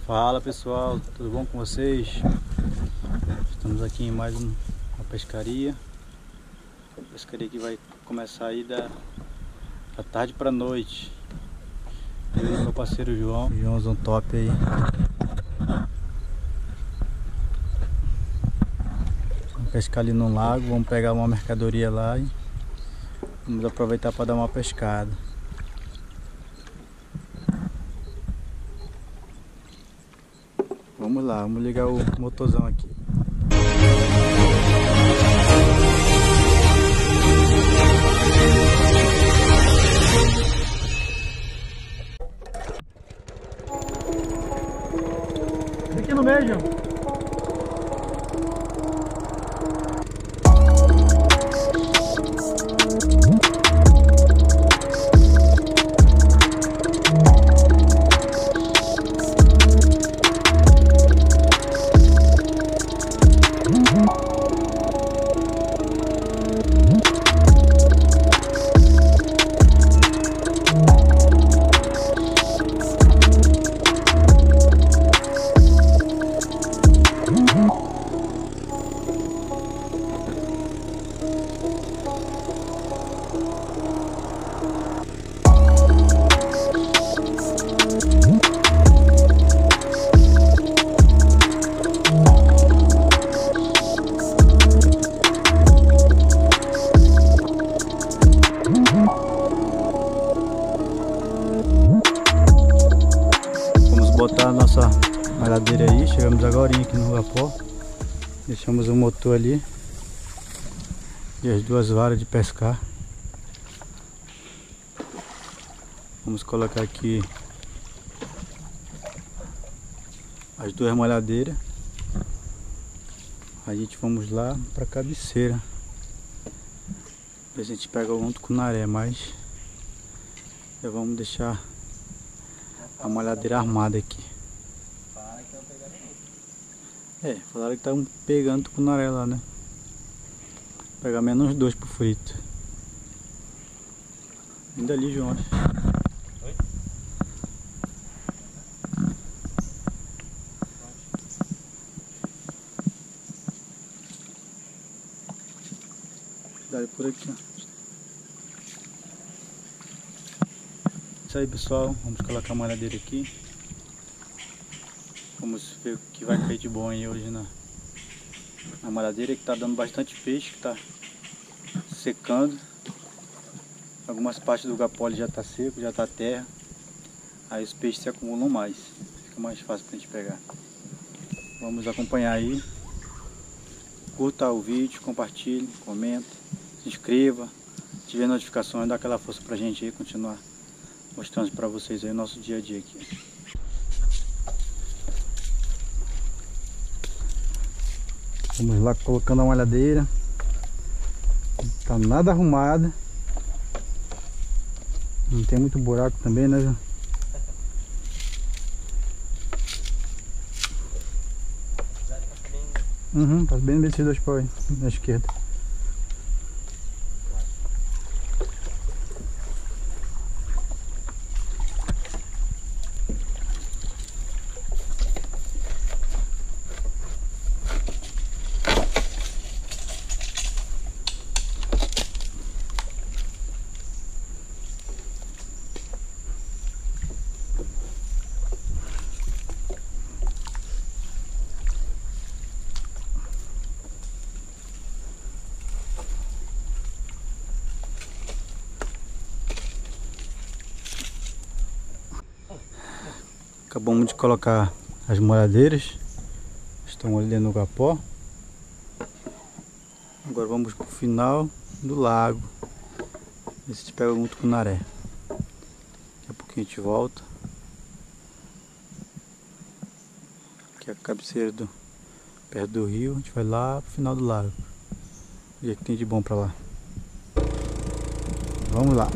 Fala pessoal, tudo bom com vocês? Estamos aqui em mais uma pescaria. A pescaria que vai começar aí da tarde para noite. Eu e meu parceiro Joãozão top aí. Vamos pescar ali no lago, vamos pegar uma mercadoria lá e vamos aproveitar para dar uma pescada. Vamos lá, vamos ligar o motorzão aqui. Aqui no meio, João. Botar a nossa malhadeira aí, chegamos agora aqui no Rugapó, deixamos o motor ali e as duas varas de pescar. Vamos colocar aqui as duas malhadeiras, a gente vamos lá para a cabeceira, a gente pega junto com o naré, mas já vamos deixar a malhadeira armada aqui. Falaram que estavam pegando com o naré lá, né? Vou pegar menos 2 pro frito. Ainda ali, João. Oi? Dá por aqui, ó. Isso aí pessoal, vamos colocar a malhadeira aqui. Vamos ver o que vai cair de bom aí hoje na malhadeira, que tá dando bastante peixe, que tá secando. Algumas partes do gapole já tá seco, já tá terra. Aí os peixes se acumulam mais, fica mais fácil pra gente pegar. Vamos acompanhar aí. Curta o vídeo, compartilhe, comenta, se inscreva. Se tiver notificações, dá aquela força pra gente aí continuar mostrando para vocês aí o nosso dia a dia aqui. Vamos lá colocando a malhadeira. Tá nada arrumada. Não tem muito buraco também, né, João? Tá bem esses dois pau aí, na esquerda. Acabamos de colocar as malhadeiras, estão ali no Gapó. Agora vamos para o final do lago, ver se a gente pega junto com o naré. Daqui a pouquinho a gente volta. Aqui é a cabeceira perto do rio, a gente vai lá pro final do lago. Ver o que tem de bom para lá. Vamos lá.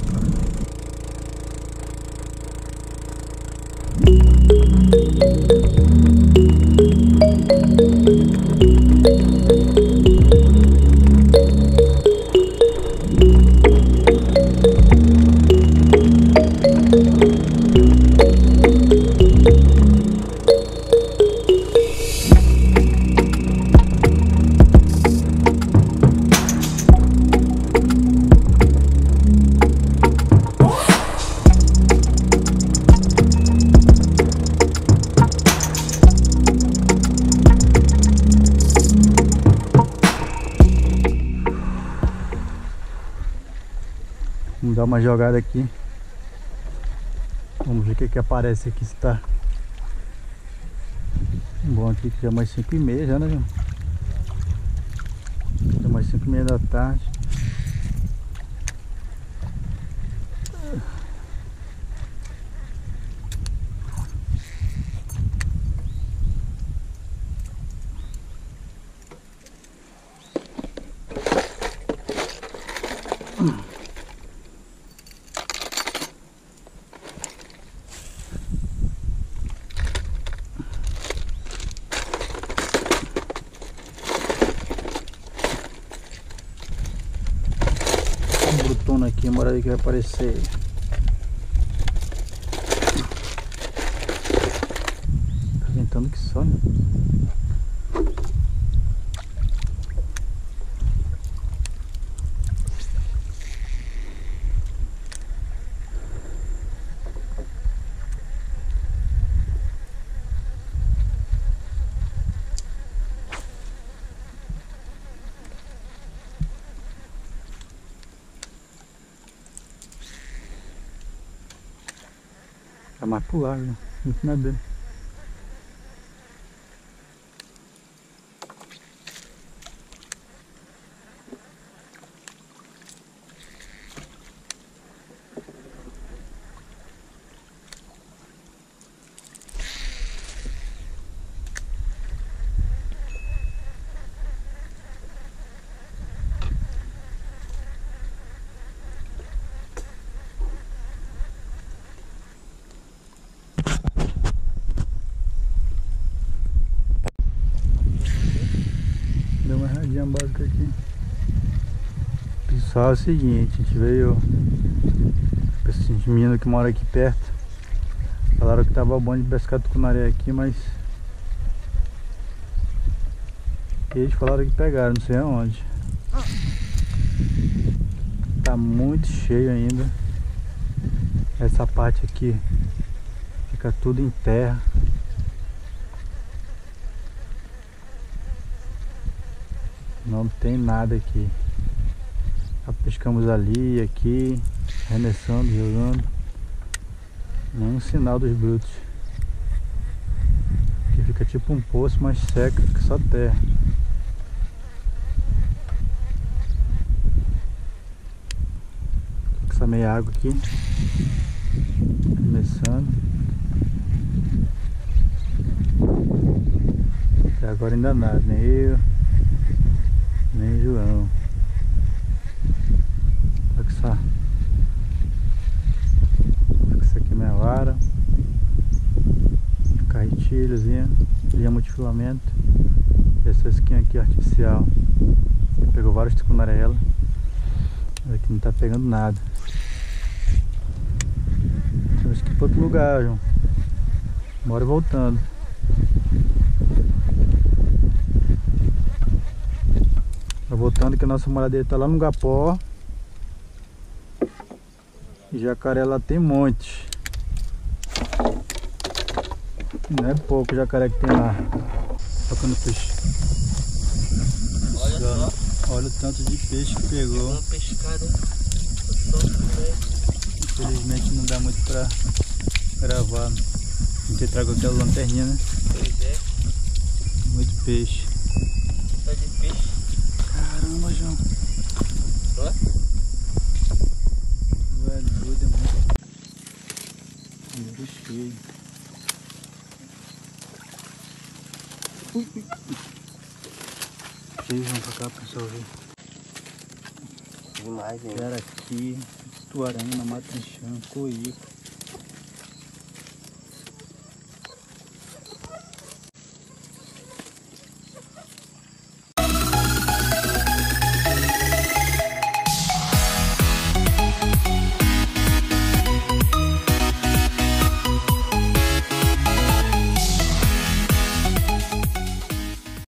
dar uma jogada aqui. Vamos ver o que aparece aqui, se tá bom aqui, que já é mais 5h30 já, né, João? Já é mais 5h30 da tarde. Brutona aqui, bora ver que vai aparecer. Tá ventando que só, né? Tá mais pro lado, né? Muito nadando. Deu uma erradinha básica aqui. Pessoal, é o seguinte, a gente veio. Esses meninos que moram aqui perto falaram que tava bom de pescar tucunaré aqui, mas eles falaram que pegaram, não sei aonde. Tá muito cheio ainda. Essa parte aqui fica tudo em terra. Não tem nada aqui. Já pescamos ali, aqui, arremessando, jogando. Nenhum sinal dos brutos. Aqui fica tipo um poço, mas seca, fica só terra. Com essa meia água aqui. Arremessando. Até agora ainda nada, nem eu, nem João. Tá com essa aqui é minha vara. Carretilhazinha, linha multifilamento. E essa skin aqui artificial. Pegou vários tucunarela. Mas aqui não tá pegando nada. Temos que ir para outro lugar, João. Bora voltando. Tá voltando que a nossa moradeira tá lá no Gapó. E jacaré lá tem um monte. Não é pouco o jacaré que tem lá. Tocando peixe. Olha só. Olha o tanto de peixe que pegou. Uma pescada. Infelizmente não dá muito pra gravar. A gente trago aquela lanterninha, né? Pois é. Muito peixe. Tá de peixe. Caramba, João. Ó. Velho, doido é muito. Muito cheio. Ui, ui. Cheio, vamos pra cá, pessoal, ver. Demais, hein? Era aqui, tuaranha, na mata chão, coíco.